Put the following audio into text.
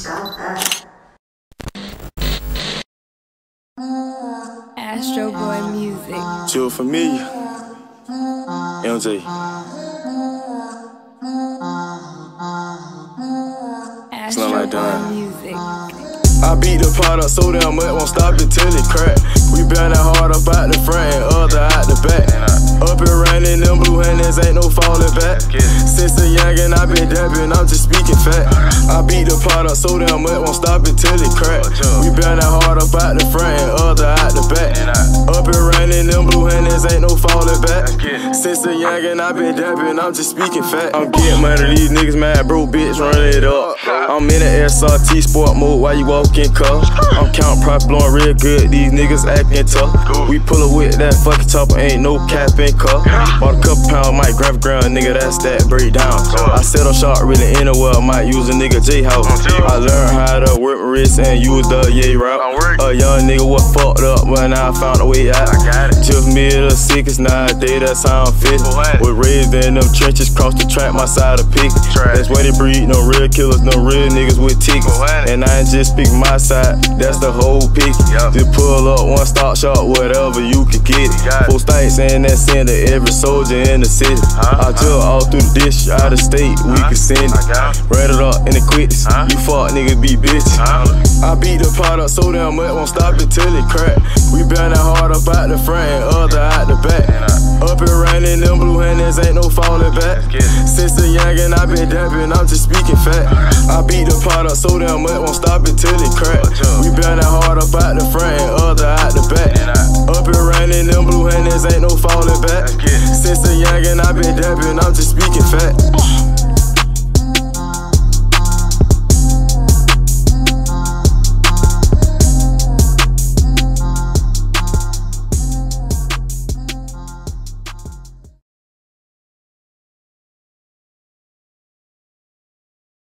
Astro Boy Music. Chill Familia, MJ. Astro like Boy that. Music. I beat the pot up so damn much, won't stop it till it crack. We been that hard up out the front and other out the back. Up and running, them blue hands ain't no falling back. Since a youngin' I been dabbing, I'm just speaking fact. I beat the pot up so damn much, won't stop it till it crack. We been that hard up out the front and other out the back. Up and running, them blue hands ain't no falling back. Since a youngin' I been dabbing, I'm just speaking fact. I'm getting money, these niggas mad, bro, bitch, run it up. I'm in the SRT sport mode while you walk in cuff. I'm count prop blowing real good, these niggas acting tough. We pull up with that fucking chopper, ain't no cap in cuff. Bought a couple pounds, might grab a ground, nigga, that's that breakdown. I set on shot really anywhere, might use a nigga J-House. I learned how to work my wrist and use the yay route. A young nigga was fucked up, but now I found a way out. Just me the sickest nowadays, that's how I'm fit. Was raised in them trenches, cross the track, my side of pick. That's where they breed, no real killers, no real niggas with tickets. And I ain't just speaking my side, that's the whole pick. Just pull up one stop shop, whatever you can get it. Four stakes and that send to every soldier in the city. I just all through the dish, out of state, we can send it. Ran it up in the quickest, you fuck niggas be bitches. I beat the pot up so damn much, won't stop it till it crack. We been that hard up out the front and other out the back. Up and running, them blue hands ain't no falling back. Since a youngin' I been dabbing, I'm just speaking fact. I beat the pot up so damn much, won't stop it till it crack. We been that hard up out the front and other out the back. Up and running, them blue hands ain't no falling back. Since a youngin' I been dabbing, I'm just speaking fact.